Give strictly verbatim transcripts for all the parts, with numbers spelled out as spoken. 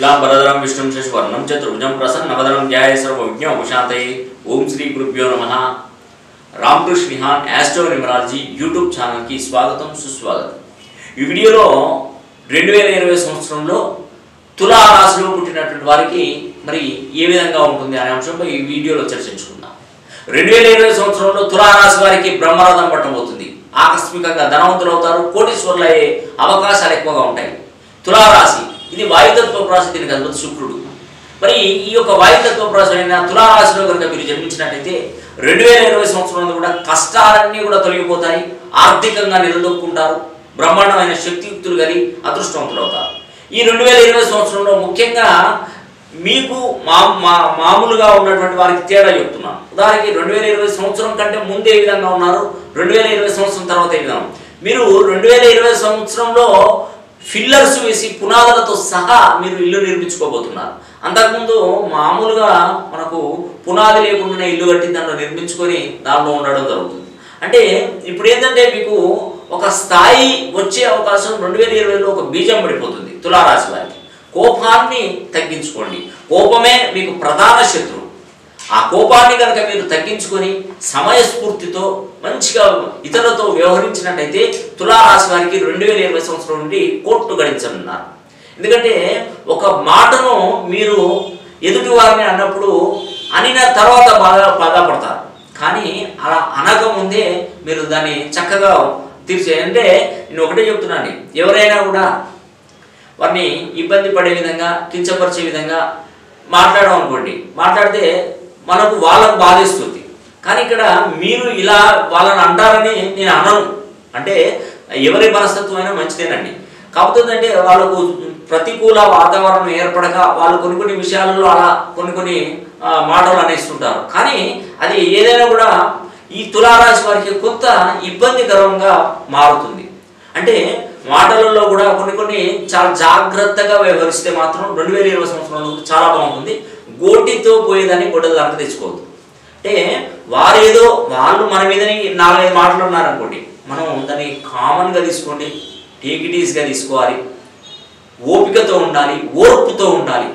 शुक्लांबरधरं विष्णुं शशिवर्णं चतुर्भुजं प्रसन्नवदनं ध्यायेत् सर्वविघ्नोपशान्तये। ओम श्री गुरुभ्यो नमः। Ramakrishna Vihan astro numerology YouTube channel की स्वागतम सुस्वागतम। ఈ వీడియోలో రెండు వేల ఇరవై సంవత్సరంలో తులా రాశిలో పుట్టినటువంటి వారికి మరి ఏ విధంగా ఉంటుంది అనే అంశంపై ఈ వీడియోలో చర్చించుకుందాం। రెండు వేల ఇరవై సంవత్సరంలో తులా రాశి వారికి బ్రహ్మరథం పట్టబోతుంది। ఆకస్మికంగా ధనవంతులు అవుతారు, కోటీశ్వరులు అయ్యే అవకాశాలు ఎక్కువగా ఉంటాయి। తులా రాశి ఇది వాయుతత్వ రాశి, దీనికి అధిపతి శుక్రుడు। మరి ఈ యొక్క వాయుతత్వ రాశి అయిన తులా రాశిలో కనుక మీరు జన్మించినట్లయితే రెండు వేల ఇరవై సంవత్సరంలో కూడా కష్టాలన్నీ కూడా తొలగిపోతాయి, ఆర్థికంగా నిలదొక్కుంటారు, బ్రహ్మాండమైన శక్తియుక్తులు కలిగి అదృష్టవంతులు అవుతారు। ఈ రెండు వేల ఇరవై సంవత్సరంలో ముఖ్యంగా మీకు మా మామూలుగా ఉన్నటువంటి వారికి తేడా చెప్తున్నాను। ఉదాహరణకి రెండు వేల ఇరవై సంవత్సరం కంటే ముందే ఏ విధంగా ఉన్నారు, రెండు వేల ఇరవై సంవత్సరం తర్వాత ఏ విధంగా మీరు రెండు వేల ఇరవై సంవత్సరంలో ఫిల్లర్స్ వేసి పునాదులతో సహా మీరు ఇల్లు నిర్మించుకోబోతున్నారు। అంతకుముందు మామూలుగా మనకు పునాది లేకుండా ఇల్లు కట్టి దాంట్లో నిర్మించుకొని దానిలో ఉండడం జరుగుతుంది। అంటే ఇప్పుడు ఏంటంటే మీకు ఒక స్థాయి వచ్చే అవకాశం రెండు వేల ఇరవైలో ఒక బీజం పడిపోతుంది తులారాశి వారికి। కోపాన్ని తగ్గించుకోండి, కోపమే మీకు ప్రధాన శత్రువు। ఆ కోపాన్ని కనుక మీరు తగ్గించుకొని సమయస్ఫూర్తితో మంచిగా ఇతరులతో వ్యవహరించినట్టయితే తులారాశి వారికి రెండు వేల ఇరవై సంవత్సరం నుండి కోర్టు గడించనున్నారు। ఎందుకంటే ఒక మాటను మీరు ఎదుటి వారిని అన్నప్పుడు అనిన తర్వాత బాగా బాధపడతారు, కానీ అలా అనకముందే మీరు దాన్ని చక్కగా తీర్చే అంటే నేను ఒకటే చెప్తున్నాను, ఎవరైనా కూడా వారిని ఇబ్బంది పడే విధంగా కించపరిచే విధంగా మాట్లాడడం అనుకోండి, మాట్లాడితే మనకు వాళ్ళకు బాధిస్తుంది, కానీ ఇక్కడ మీరు ఇలా వాళ్ళని అంటారని నేను అనను। అంటే ఎవరి మనస్తత్వం అయినా మంచిదేనండి, కాకపోతే అంటే వాళ్ళకు ప్రతికూల వాతావరణం ఏర్పడక వాళ్ళు కొన్ని కొన్ని విషయాలలో అలా కొన్ని కొన్ని మాటలు అనేస్తుంటారు, కానీ అది ఏదైనా కూడా ఈ తులారాశి వారికి కొంత ఇబ్బందికరంగా మారుతుంది। అంటే మాటలలో కూడా కొన్ని కొన్ని చాలా జాగ్రత్తగా వ్యవహరిస్తే మాత్రం రెండు వేల ఇరవై సంవత్సరంలో చాలా బాగుంటుంది। గోటితో పోయేదాన్ని గొడ్డల దాకా తెచ్చుకోవద్దు। అంటే వారేదో వాళ్ళు మన మీదని నాలుగైదు మాటలు ఉన్నారనుకోండి, మనం దాన్ని కామన్గా తీసుకోండి, టేక్ ఇట్ ఈజ్గా తీసుకోవాలి, ఓపికతో ఉండాలి, ఓర్పుతో ఉండాలి।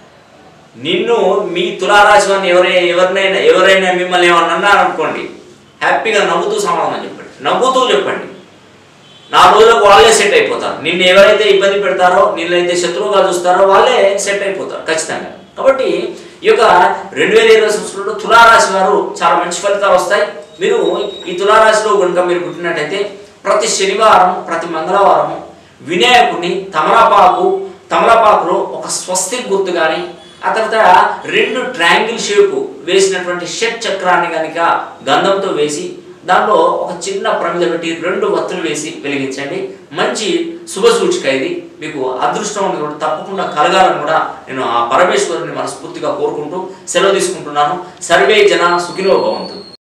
నిన్ను మీ తులారాశి వారిని ఎవరై ఎవరినైనా ఎవరైనా మిమ్మల్ని ఏమన్నా అన్నారనుకోండి, హ్యాపీగా నవ్వుతూ సమాధానం చెప్పండి, నవ్వుతూ చెప్పండి। నాలుగు రోజులకు వాళ్ళే సెట్ అయిపోతారు। నిన్ను ఎవరైతే ఇబ్బంది పెడతారో, నిన్నైతే శత్రువుగా చూస్తారో వాళ్ళే సెట్ అయిపోతారు ఖచ్చితంగా। కాబట్టి ఈ యొక్క రెండు వేల ఇరవై సంవత్సరంలో తులారాశి వారు చాలా మంచి ఫలితాలు వస్తాయి। మీరు ఈ తులారాశిలో కనుక మీరు పుట్టినట్టయితే ప్రతి శనివారం ప్రతి మంగళవారం వినాయకుడిని తమలపాకు తమలపాకులో ఒక స్వస్తిక్ గుర్తు కానీ, ఆ తర్వాత రెండు ట్రయాంగిల్ షేపు వేసినటువంటి షట్ చక్రాన్ని కనుక గంధంతో వేసి దానిలో ఒక చిన్న ప్రమిద పెట్టి రెండు వత్తులు వేసి వెలిగించండి। మంచి శుభ సూచిక ఇది, మీకు అదృష్టం కూడా తప్పకుండా కలగాలని కూడా నేను ఆ పరమేశ్వరుని మనస్ఫూర్తిగా కోరుకుంటూ సెలవు తీసుకుంటున్నాను। సర్వే జన సుఖినో భవంతు।